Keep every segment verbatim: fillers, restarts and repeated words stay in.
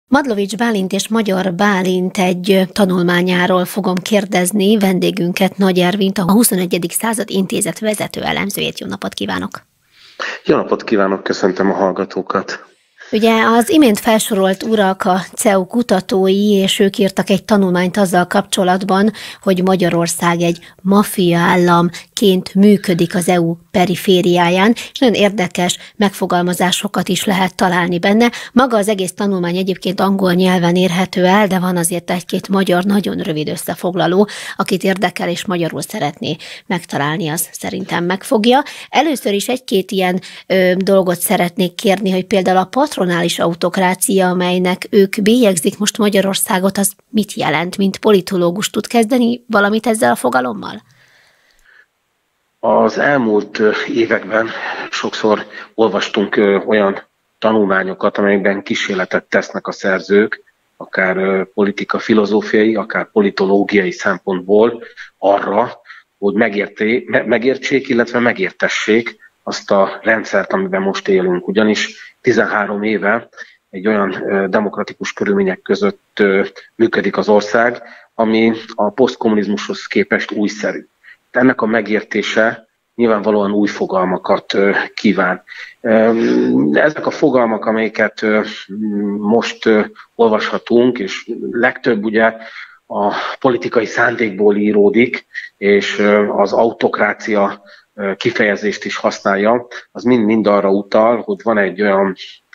Madlovics Bálint és Magyar Bálint egy tanulmányáról fogom kérdezni vendégünket, Nagy Ervint, a huszonegyedik század intézet vezető elemzőjét. Jó napot kívánok! Jó napot kívánok, köszöntöm a hallgatókat! Ugye az imént felsorolt urak a cé e u kutatói, és ők írtak egy tanulmányt azzal kapcsolatban, hogy Magyarország egy maffia államként működik az é u perifériáján, és nagyon érdekes megfogalmazásokat is lehet találni benne. Maga az egész tanulmány egyébként angol nyelven érhető el, de van azért egy-két magyar nagyon rövid összefoglaló, akit érdekel és magyarul szeretné megtalálni, az szerintem megfogja. Először is egy-két ilyen ö, dolgot szeretnék kérni, hogy például a patronális autokrácia, amelynek ők bélyegzik most Magyarországot, az mit jelent, mint politológus tud kezdeni valamit ezzel a fogalommal? Az elmúlt években sokszor olvastunk olyan tanulmányokat, amelyekben kísérletet tesznek a szerzők, akár politika filozófiai, akár politológiai szempontból arra, hogy megérté, megértsék, illetve megértessék azt a rendszert, amiben most élünk. Ugyanis tizenhárom éve egy olyan demokratikus körülmények között működik az ország, ami a posztkommunizmushoz képest újszerű. Ennek a megértése nyilvánvalóan új fogalmakat kíván. Ezek a fogalmak, amelyeket most olvashatunk, és legtöbb ugye a politikai szándékból íródik, és az autokrácia kifejezést is használja, az mind-mind arra utal, hogy van egy olyan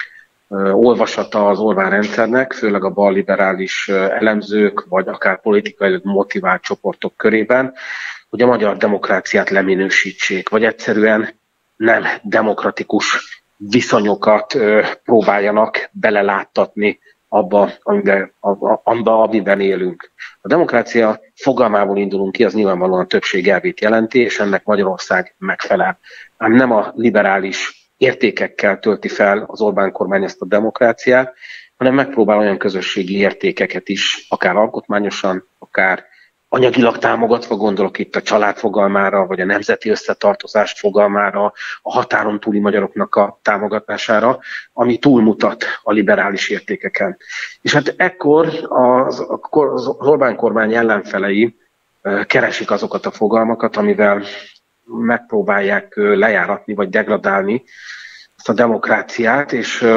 olvasata az Orbán rendszernek, főleg a balliberális elemzők, vagy akár politikai motivált csoportok körében, hogy a magyar demokráciát leminősítsék, vagy egyszerűen nem demokratikus viszonyokat próbáljanak beleláttatni abba, amiben, abba, amiben élünk. A demokrácia fogalmából indulunk ki, az nyilvánvalóan a többség elvét jelenti, és ennek Magyarország megfelel. Ám nem a liberális értékekkel tölti fel az Orbán kormány ezt a demokráciát, hanem megpróbál olyan közösségi értékeket is, akár alkotmányosan, akár anyagilag támogatva, gondolok itt a család fogalmára, vagy a nemzeti összetartozás fogalmára, a határon túli magyaroknak a támogatására, ami túlmutat a liberális értékeken. És hát ekkor az, az Orbán kormány ellenfelei keresik azokat a fogalmakat, amivel megpróbálják lejáratni, vagy degradálni ezt a demokráciát, és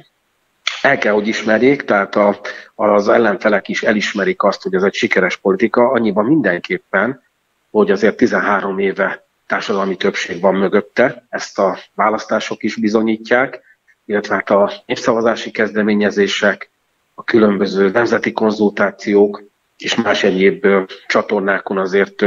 el kell, hogy ismerjék, tehát a, az ellenfelek is elismerik azt, hogy ez egy sikeres politika, annyiban mindenképpen, hogy azért tizenhárom éve társadalmi többség van mögötte, ezt a választások is bizonyítják, illetve hát a népszavazási kezdeményezések, a különböző nemzeti konzultációk és más egyéb csatornákon azért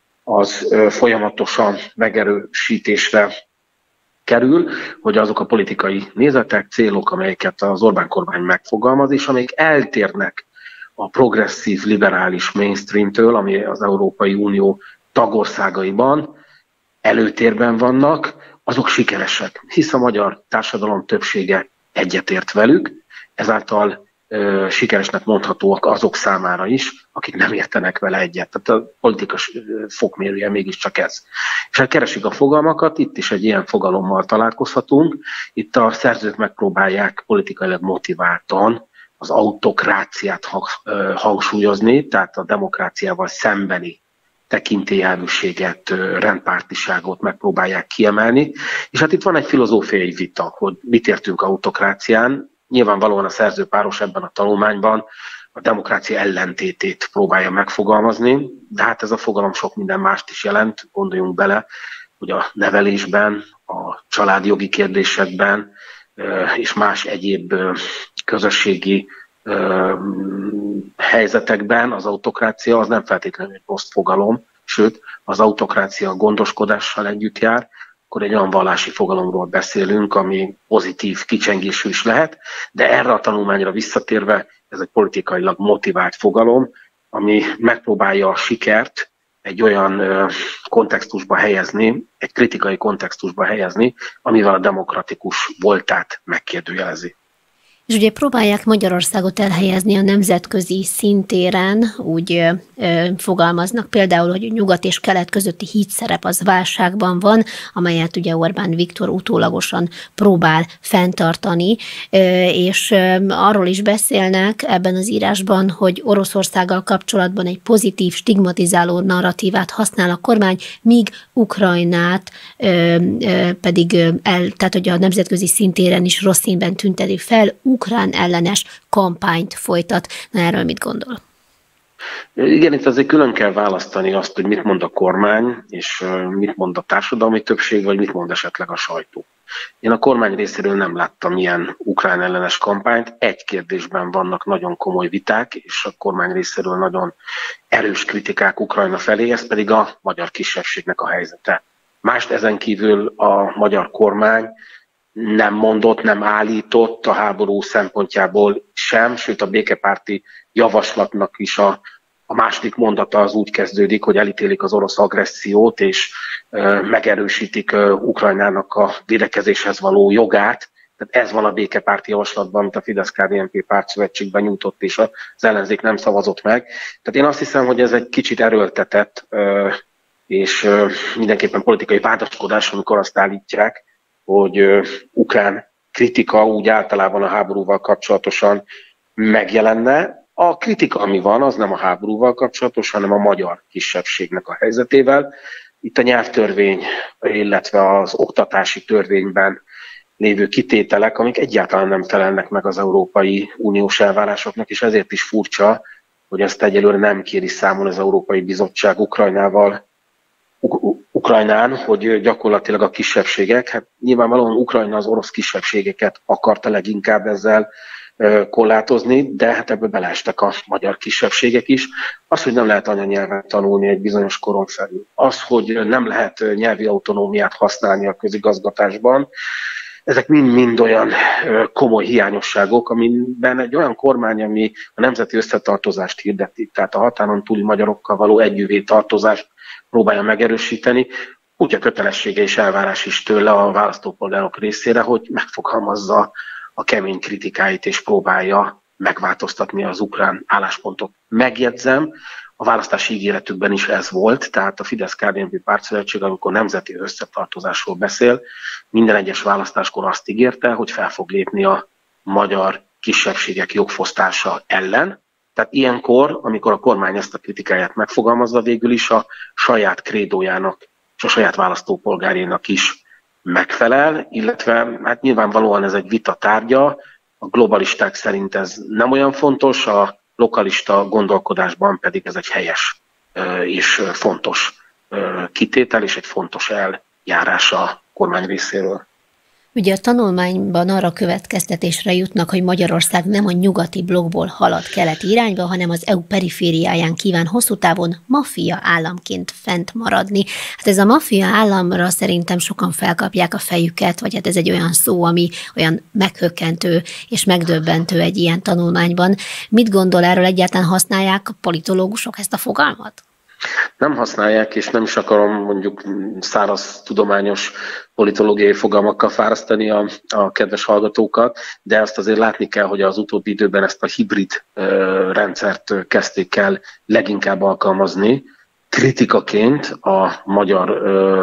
az folyamatosan megerősítésre kerül, hogy azok a politikai nézetek, célok, amelyeket az Orbán kormány megfogalmaz, és amelyek eltérnek a progresszív, liberális mainstreamtől, ami az Európai Unió tagországaiban előtérben vannak, azok sikeresek, hisz a magyar társadalom többsége egyetért velük, ezáltal ö, sikeresnek mondhatóak azok számára is, akik nem értenek vele egyet. Tehát a politikus fokmérője mégiscsak ez. És hát keresik a fogalmakat, itt is egy ilyen fogalommal találkozhatunk. Itt a szerzők megpróbálják politikailag motiváltan az autokráciát hangsúlyozni, tehát a demokráciával szembeni tekintélyelvűséget, rendpártiságot megpróbálják kiemelni. És hát itt van egy filozófiai vita, hogy mit értünk autokrácián. Nyilvánvalóan a szerzőpáros ebben a tanulmányban a demokrácia ellentétét próbálja megfogalmazni, de hát ez a fogalom sok minden mást is jelent, gondoljunk bele, hogy a nevelésben, a családjogi kérdésekben és más egyéb közösségi helyzetekben az autokrácia az nem feltétlenül egy rossz fogalom, sőt az autokrácia gondoskodással együtt jár, akkor egy olyan vallási fogalomról beszélünk, ami pozitív kicsengésű is lehet, de erre a tanulmányra visszatérve ez egy politikailag motivált fogalom, ami megpróbálja a sikert egy olyan kontextusba helyezni, egy kritikai kontextusba helyezni, amivel a demokratikus voltát megkérdőjelezi. És ugye próbálják Magyarországot elhelyezni a nemzetközi szintéren, úgy ö, ö, fogalmaznak például, hogy nyugat és kelet közötti hídszerep az válságban van, amelyet ugye Orbán Viktor utólagosan próbál fenntartani, ö, és ö, arról is beszélnek ebben az írásban, hogy Oroszországgal kapcsolatban egy pozitív, stigmatizáló narratívát használ a kormány, míg Ukrajnát ö, ö, pedig ö, el, tehát hogy a nemzetközi szintéren is rossz színben tünteti fel, ukrán ellenes kampányt folytat. Na, erről mit gondol? Igen, itt azért külön kell választani azt, hogy mit mond a kormány, és mit mond a társadalmi többség, vagy mit mond esetleg a sajtó. Én a kormány részéről nem láttam ilyen ukrán ellenes kampányt. Egy kérdésben vannak nagyon komoly viták, és a kormány részéről nagyon erős kritikák Ukrajna felé, ez pedig a magyar kisebbségnek a helyzete. Mást ezen kívül a magyar kormány nem mondott, nem állított a háború szempontjából sem, sőt a békepárti javaslatnak is a, a második mondata az úgy kezdődik, hogy elítélik az orosz agressziót, és e, megerősítik e, Ukrajnának a védekezéshez való jogát. Tehát ez van a békepárti javaslatban, amit a Fidesz-ká dé en pé pártszövetségben nyújtott, és az ellenzék nem szavazott meg. Tehát én azt hiszem, hogy ez egy kicsit erőltetett, e, és e, mindenképpen politikai vádaskodás, amikor azt állítják, hogy uh, ukrán kritika úgy általában a háborúval kapcsolatosan megjelenne. A kritika, ami van, az nem a háborúval kapcsolatos, hanem a magyar kisebbségnek a helyzetével. Itt a nyelvtörvény, illetve az oktatási törvényben lévő kitételek, amik egyáltalán nem felelnek meg az Európai Uniós elvárásoknak, és ezért is furcsa, hogy ezt egyelőre nem kéri számon az Európai Bizottság Ukrajnával, Ukrajnán, hogy gyakorlatilag a kisebbségek, hát nyilvánvalóan Ukrajna az orosz kisebbségeket akarta leginkább ezzel korlátozni, de hát ebbe beleestek a magyar kisebbségek is. Az, hogy nem lehet anyanyelven tanulni egy bizonyos koron felül, az, hogy nem lehet nyelvi autonómiát használni a közigazgatásban, ezek mind-mind olyan komoly hiányosságok, amiben egy olyan kormány, ami a nemzeti összetartozást hirdeti, tehát a határon túli magyarokkal való együvé tartozást próbálja megerősíteni, úgy a kötelessége és elvárás is tőle a választópolgárok részére, hogy megfogalmazza a kemény kritikáit és próbálja megváltoztatni az ukrán álláspontot. Megjegyzem, a választási ígéretükben is ez volt, tehát a Fidesz-ká dé en pé pártszövetség, amikor nemzeti összetartozásról beszél, minden egyes választáskor azt ígérte, hogy fel fog lépni a magyar kisebbségek jogfosztása ellen. Tehát ilyenkor, amikor a kormány ezt a kritikáját megfogalmazza, végül is a saját krédójának és a saját választópolgárjának is megfelel, illetve hát nyilvánvalóan ez egy vita tárgya, a globalisták szerint ez nem olyan fontos, a lokalista gondolkodásban pedig ez egy helyes és fontos kitétel és egy fontos eljárás a kormány részéről. Ugye a tanulmányban arra következtetésre jutnak, hogy Magyarország nem a nyugati blokkból halad keleti irányba, hanem az é u perifériáján kíván hosszú távon maffia államként fent maradni. Hát ez a maffia államra szerintem sokan felkapják a fejüket, vagy hát ez egy olyan szó, ami olyan meghökkentő és megdöbbentő egy ilyen tanulmányban. Mit gondol erről, egyáltalán használják a politológusok ezt a fogalmat? Nem használják, és nem is akarom mondjuk száraz tudományos politológiai fogalmakkal fárasztani a, a kedves hallgatókat, de azt azért látni kell, hogy az utóbbi időben ezt a hibrid uh, rendszert kezdték el leginkább alkalmazni kritikaként a magyar uh,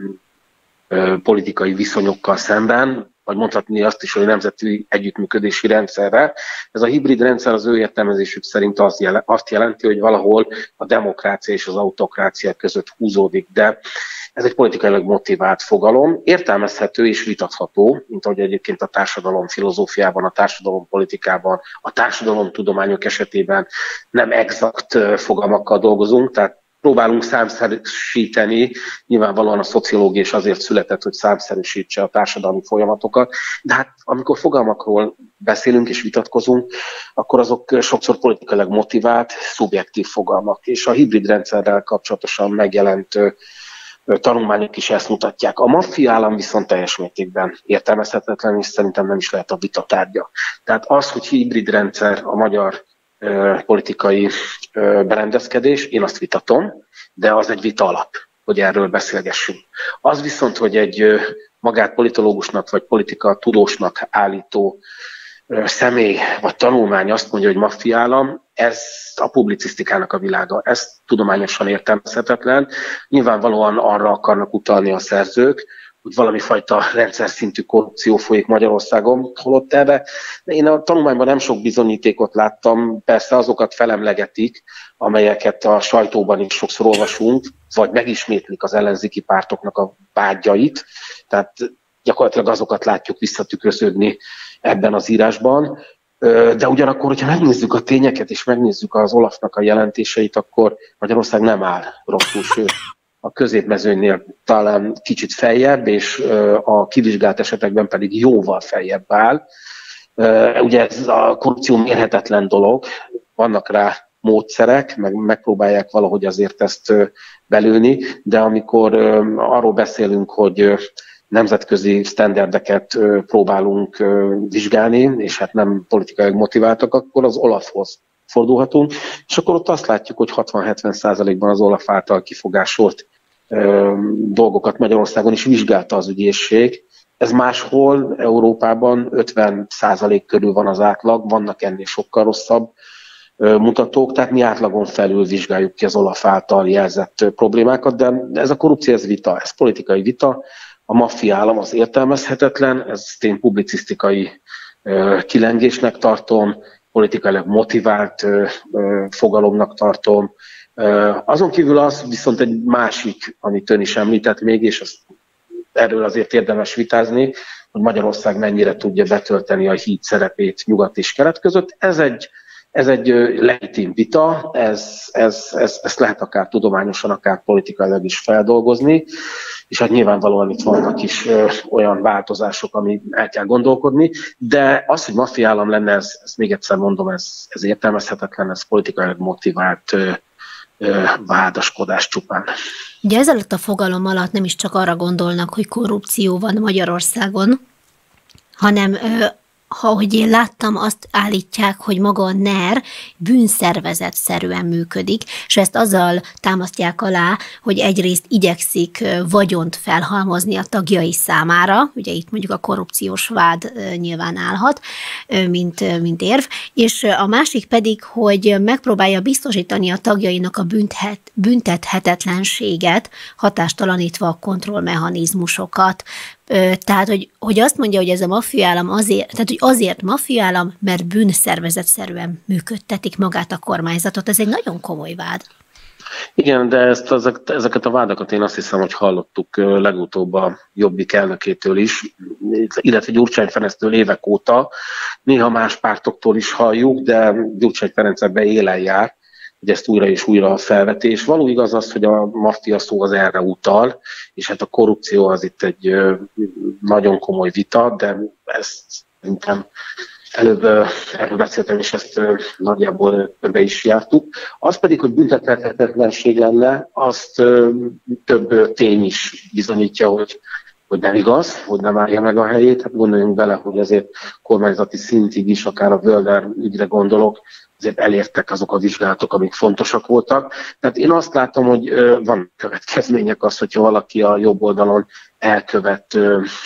uh, politikai viszonyokkal szemben, vagy mondhatni azt is, hogy a nemzeti együttműködési rendszerre. Ez a hibrid rendszer az ő értelmezésük szerint azt jelenti, hogy valahol a demokrácia és az autokrácia között húzódik, de ez egy politikailag motivált fogalom, értelmezhető és vitatható, mint ahogy egyébként a társadalom filozófiában, a társadalom politikában, a társadalomtudományok esetében nem exakt fogalmakkal dolgozunk, tehát próbálunk számszerűsíteni, nyilvánvalóan a szociológia is azért született, hogy számszerűsítse a társadalmi folyamatokat, de hát amikor fogalmakról beszélünk és vitatkozunk, akkor azok sokszor politikailag motivált, szubjektív fogalmak, és a hibrid rendszerrel kapcsolatosan megjelent tanulmányok is ezt mutatják. A maffia állam viszont teljes mértékben értelmezhetetlen, és szerintem nem is lehet a vita tárgya. Tehát az, hogy hibrid rendszer a magyar politikai berendezkedés, én azt vitatom, de az egy vita alap, hogy erről beszélgessünk. Az viszont, hogy egy magát politológusnak vagy politika tudósnak állító személy vagy tanulmány azt mondja, hogy maffiaállam, ez a publicisztikának a világa, ez tudományosan értelmezhetetlen. Nyilvánvalóan arra akarnak utalni a szerzők, hogy valami fajta rendszer szintű korrupció folyik Magyarországon, holott erre. Én a tanulmányban nem sok bizonyítékot láttam, persze azokat felemlegetik, amelyeket a sajtóban is sokszor olvasunk, vagy megismétlik az ellenzéki pártoknak a vágyait, tehát gyakorlatilag azokat látjuk visszatükröződni ebben az írásban. De ugyanakkor, hogyha megnézzük a tényeket, és megnézzük az Olafnak a jelentéseit, akkor Magyarország nem áll rosszul, sőt, a középmezőnynél talán kicsit feljebb, és a kivizsgált esetekben pedig jóval feljebb áll. Ugye ez a korrupció mérhetetlen dolog, vannak rá módszerek, meg megpróbálják valahogy azért ezt belőni, de amikor arról beszélünk, hogy nemzetközi sztenderdeket próbálunk vizsgálni, és hát nem politikailag motiváltak, akkor az Olafhoz fordulhatunk, és akkor ott azt látjuk, hogy hatvan-hetven százalékban az Olaf által kifogásolt dolgokat Magyarországon is vizsgálta az ügyészség. Ez máshol Európában ötven százalék körül van az átlag, vannak ennél sokkal rosszabb mutatók, tehát mi átlagon felül vizsgáljuk ki az Olaf által jelzett problémákat, de ez a korrupció, ez vita, ez politikai vita. A maffiaállam az értelmezhetetlen, ezt én publicisztikai kilengésnek tartom, politikailag motivált fogalomnak tartom. Azon kívül az viszont egy másik, amit ön is említett még, és azt, erről azért érdemes vitázni, hogy Magyarország mennyire tudja betölteni a híd szerepét nyugat és kelet között. Ez egy, ez egy legitim vita, ez, ez, ez, ezt lehet akár tudományosan, akár politikailag is feldolgozni, és hát nyilvánvalóan itt vannak is ö, olyan változások, ami el kell gondolkodni, de az, hogy maffiaállam lenne, ez, ez még egyszer mondom, ez, ez értelmezhetetlen, ez politikailag motivált ö, ö, vádaskodás csupán. Ugye ezzel a fogalom alatt nem is csak arra gondolnak, hogy korrupció van Magyarországon, hanem ö, ha, ahogy én láttam, azt állítják, hogy maga a en e er bűnszervezetszerűen működik, és ezt azzal támasztják alá, hogy egyrészt igyekszik vagyont felhalmozni a tagjai számára, ugye itt mondjuk a korrupciós vád nyilván állhat, mint, mint érv, és a másik pedig, hogy megpróbálja biztosítani a tagjainak a büntet, büntethetetlenséget, hatástalanítva a kontrollmechanizmusokat. Tehát, hogy, hogy azt mondja, hogy ez a maffiaállam azért, tehát, hogy azért maffiaállam, mert bűnszervezetszerűen működtetik magát a kormányzatot. Ez egy nagyon komoly vád. Igen, de ezt, ezek, ezeket a vádakat én azt hiszem, hogy hallottuk legutóbb a Jobbik elnökétől is, illetve Gyurcsány Ferenctől évek óta. Néha más pártoktól is halljuk, de Gyurcsány Ferenc ebben élen jár, hogy ezt újra és újra felveti, és való igaz az, hogy a maffia szó az erre utal, és hát a korrupció az itt egy nagyon komoly vita, de ezt szerintem előbb erről beszéltem, és ezt nagyjából be is jártuk. Az pedig, hogy büntethetetlenség lenne, azt több tény is bizonyítja, hogy hogy nem igaz, hogy nem állja meg a helyét. Hát gondoljunk bele, hogy azért kormányzati szintig is, akár a Völder ügyre gondolok, azért elértek azok a vizsgálatok, amik fontosak voltak. Tehát én azt látom, hogy van következmények az, hogyha valaki a jobb oldalon elkövet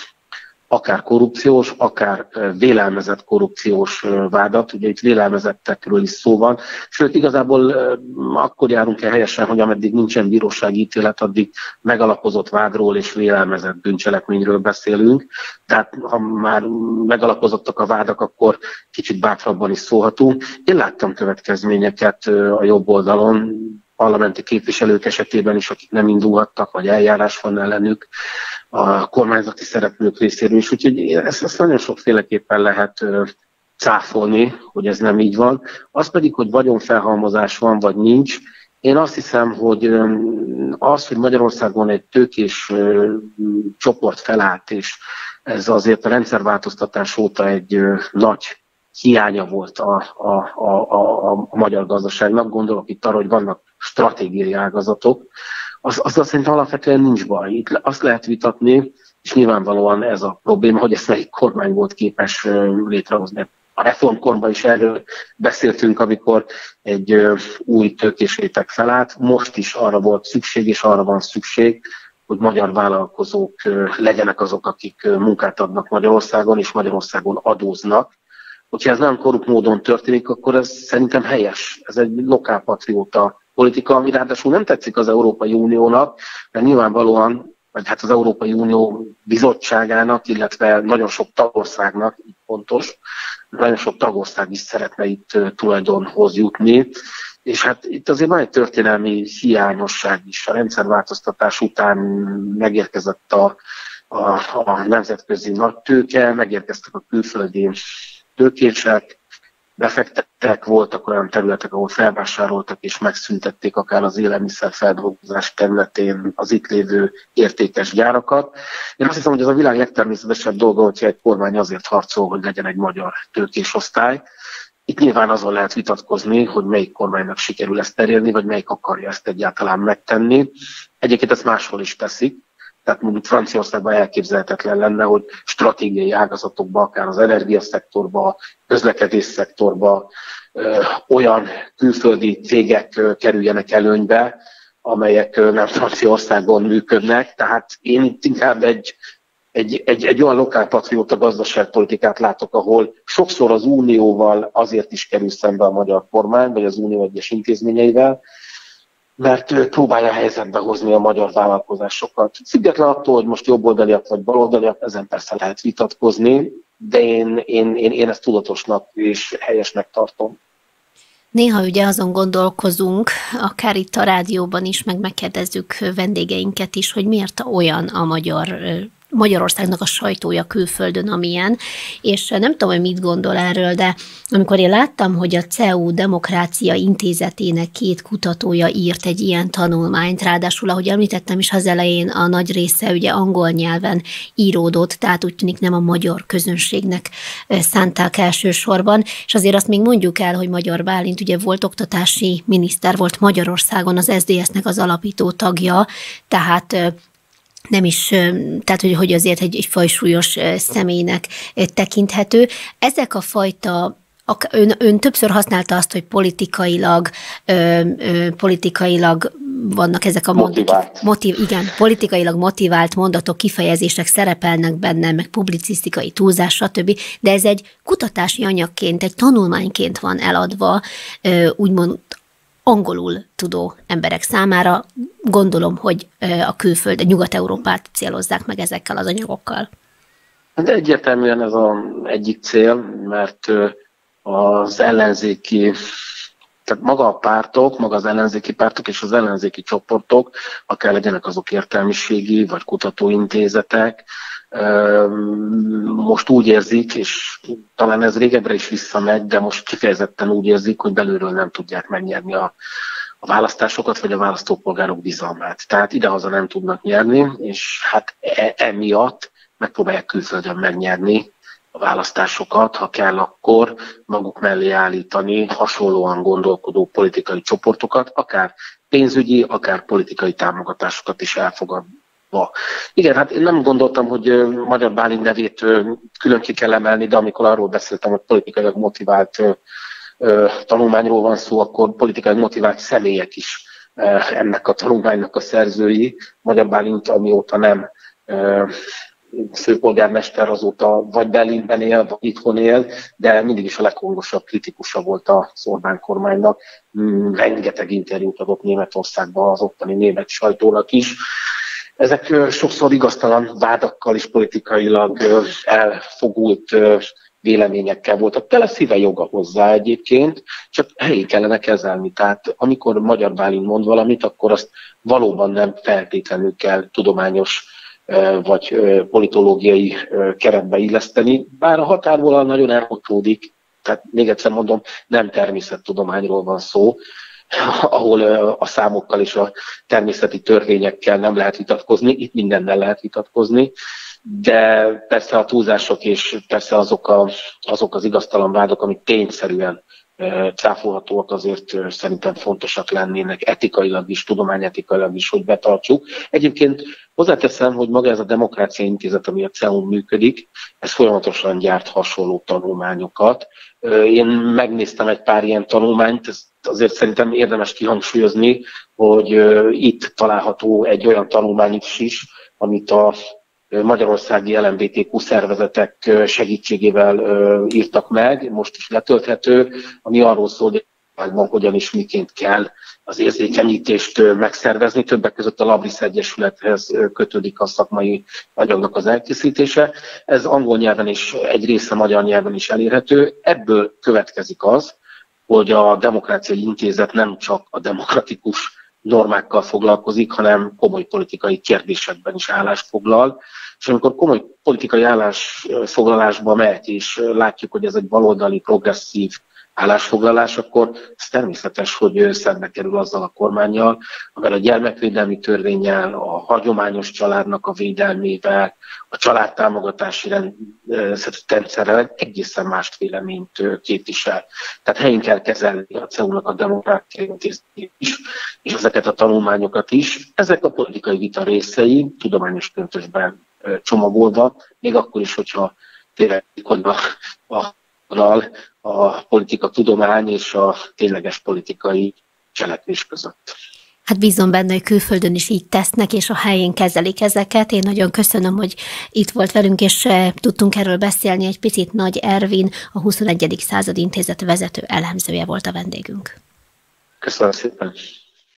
akár korrupciós, akár vélelmezett korrupciós vádat. Ugye itt vélelmezettekről is szó van. Sőt, igazából akkor járunk el helyesen, hogy ameddig nincsen bírósági ítélet, addig megalapozott vádról és vélelmezett bűncselekményről beszélünk. Tehát ha már megalapozottak a vádak, akkor kicsit bátrabban is szólhatunk. Én láttam következményeket a jobb oldalon, parlamenti képviselők esetében is, akik nem indulhattak, vagy eljárás van ellenük a kormányzati szereplők részéről is. Úgyhogy ezt, ezt nagyon sokféleképpen lehet cáfolni, hogy ez nem így van. Az pedig, hogy vagyonfelhalmozás van, vagy nincs. Én azt hiszem, hogy az, hogy Magyarországon egy tőkés csoport felállt, és ez azért a rendszerváltoztatás óta egy nagy hiánya volt a, a, a, a, a magyar gazdaságnak. Gondolok itt arra, hogy vannak stratégiai ágazatok, az, az szerintem alapvetően nincs baj. Itt azt lehet vitatni, és nyilvánvalóan ez a probléma, hogy ezt melyik kormány volt képes létrehozni. A reformkorban is erről beszéltünk, amikor egy új tőkés réteg felállt. Most is arra volt szükség, és arra van szükség, hogy magyar vállalkozók legyenek azok, akik munkát adnak Magyarországon, és Magyarországon adóznak. Hogyha ez nem korrupt módon történik, akkor ez szerintem helyes. Ez egy lokálpatrióta politika, ami ráadásul nem tetszik az Európai Uniónak, mert nyilvánvalóan, vagy hát az Európai Unió bizottságának, illetve nagyon sok tagországnak, így fontos, nagyon sok tagország is szeretne itt tulajdonhoz jutni, és hát itt azért van egy történelmi hiányosság is. A rendszerváltoztatás után megérkezett a, a, a nemzetközi nagytőke, megérkeztek a külföldi tőkések, befektettek, voltak olyan területek, ahol felvásároltak és megszüntették akár az élelmiszerfeldolgozás területén az itt lévő értékes gyárakat. Én azt hiszem, hogy ez a világ legtermészetesebb dolga, hogyha egy kormány azért harcol, hogy legyen egy magyar tőkésosztály. Itt nyilván azon lehet vitatkozni, hogy melyik kormánynak sikerül ezt elérni, vagy melyik akarja ezt egyáltalán megtenni. Egyébként ezt máshol is teszik. Tehát mondjuk Franciaországban elképzelhetetlen lenne, hogy stratégiai ágazatokban, akár az energiaszektorban, közlekedés szektorban ö, olyan külföldi cégek ö, kerüljenek előnybe, amelyek ö, nem Franciaországon működnek. Tehát én itt inkább egy, egy, egy, egy olyan lokálpatrióta gazdaságpolitikát látok, ahol sokszor az unióval azért is kerül szembe a magyar kormány, vagy az unió egyes intézményeivel, mert próbálja helyzetbe hozni a magyar vállalkozásokat. Független attól, hogy most jobboldaliak vagy baloldaliak, ezen persze lehet vitatkozni, de én, én, én, én ezt tudatosnak és helyesnek tartom. Néha ugye azon gondolkozunk, akár itt a rádióban is, meg megkérdezzük vendégeinket is, hogy miért olyan a magyar Magyarországnak a sajtója külföldön, amilyen, és nem tudom, hogy mit gondol erről, de amikor én láttam, hogy a cé e u Demokrácia Intézetének két kutatója írt egy ilyen tanulmányt, ráadásul, ahogy említettem is az elején, a nagy része ugye angol nyelven íródott, tehát úgy tűnik nem a magyar közönségnek szánták elsősorban, és azért azt még mondjuk el, hogy Magyar Bálint ugye volt oktatási miniszter, volt Magyarországon az es zé dé es-nek az alapító tagja, tehát nem is, tehát hogy, hogy azért egy, egy fajsúlyos személynek tekinthető. Ezek a fajta, ön, ön többször használta azt, hogy politikailag, ö, ö, politikailag vannak ezek a mondatok, motiv, igen, politikailag motivált mondatok, kifejezések szerepelnek benne, meg publicisztikai túlzás, stb. De ez egy kutatási anyagként, egy tanulmányként van eladva, ö, úgymond angolul tudó emberek számára. Gondolom, hogy a külföld, a Nyugat-Európát célozzák meg ezekkel az anyagokkal. De egyértelműen ez az egyik cél, mert az ellenzéki, tehát maga a pártok, maga az ellenzéki pártok és az ellenzéki csoportok, akár legyenek azok értelmiségi vagy kutatóintézetek, most úgy érzik, és talán ez régebbre is visszamegy, de most kifejezetten úgy érzik, hogy belülről nem tudják megnyerni a, a választásokat, vagy a választópolgárok bizalmát. Tehát idehaza nem tudnak nyerni, és hát e, emiatt megpróbálják külföldön megnyerni a választásokat, ha kell, akkor maguk mellé állítani hasonlóan gondolkodó politikai csoportokat, akár pénzügyi, akár politikai támogatásokat is elfogadva. Igen, hát én nem gondoltam, hogy Magyar Bálint nevét külön ki kell emelni, de amikor arról beszéltem, hogy politikailag motivált tanulmányról van szó, akkor politikailag motivált személyek is ennek a tanulmánynak a szerzői. Magyar Bálint, amióta nem főpolgármester, azóta vagy Berlinben él, vagy itthon él, de mindig is a leghangosabb kritikusa volt az Orbán kormánynak. Rengeteg interjút adott Németországban az ottani német sajtónak is. Ezek sokszor igaztalan vádakkal és politikailag elfogult véleményekkel voltak. Tele szíve joga hozzá egyébként, csak helyén kellene kezelni. Tehát amikor Magyar Bálint mond valamit, akkor azt valóban nem feltétlenül kell tudományos vagy politológiai keretbe illeszteni, bár a határvonal nagyon elmocsódik, tehát még egyszer mondom, nem természettudományról van szó, ahol a számokkal és a természeti törvényekkel nem lehet vitatkozni, itt mindennel lehet vitatkozni, de persze a túlzások és persze azok, a, azok az igaztalan vádok, amik tényszerűen cáfolhatóak, azért szerintem fontosak lennének etikailag is, tudományetikailag is, hogy betartsuk. Egyébként hozzáteszem, hogy maga ez a Demokrácia Intézet, ami a cé e u-n működik, ez folyamatosan gyárt hasonló tanulmányokat. Én megnéztem egy pár ilyen tanulmányt, ezt azért szerintem érdemes kihangsúlyozni, hogy itt található egy olyan tanulmány is, amit a magyarországi el em bé té kú szervezetek segítségével írtak meg, most is letölthető, ami arról szól, hogy hogyan és miként kell az érzékenyítést megszervezni. Többek között a Labris Egyesülethez kötődik a szakmai anyagnak az elkészítése. Ez angol nyelven is, egy része magyar nyelven is elérhető. Ebből következik az, hogy a Demokráciai Intézet nem csak a demokratikus normákkal foglalkozik, hanem komoly politikai kérdésekben is állást foglal. És amikor komoly politikai állásfoglalásba megy, és látjuk, hogy ez egy baloldali, progresszív állásfoglalás, akkor ez természetes, hogy szembe kerül azzal a kormánnyal, amivel a gyermekvédelmi törvénnyel, a hagyományos családnak a védelmével, a családtámogatási rendszerrel egészen más véleményt képvisel. Tehát helyén kell kezelni a cé e u-nak a Demokráciai Intézetét is, és ezeket a tanulmányokat is. Ezek a politikai vita részei, tudományos köntösben csomagolva, még akkor is, hogyha tényleg a, a a politika tudomány és a tényleges politikai cselekvés között. Hát bízom benne, hogy külföldön is így tesznek, és a helyén kezelik ezeket. Én nagyon köszönöm, hogy itt volt velünk, és tudtunk erről beszélni egy picit. Nagy Ervin, a huszonegyedik századi intézet vezető elemzője volt a vendégünk. Köszönöm szépen.